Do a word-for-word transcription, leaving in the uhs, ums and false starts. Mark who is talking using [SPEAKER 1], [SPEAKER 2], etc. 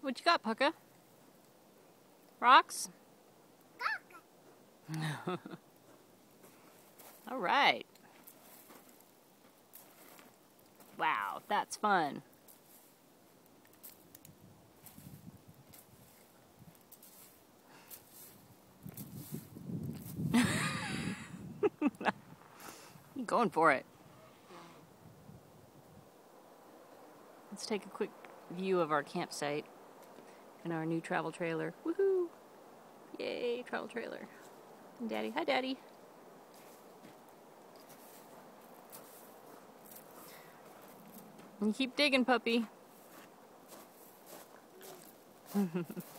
[SPEAKER 1] What you got, Pucka? Rocks? All right. Wow, that's fun. You're going for it. Let's take a quick view of our campsite and our new travel trailer. Woohoo! Yay, travel trailer. And Daddy. Hi, Daddy. And keep digging, puppy.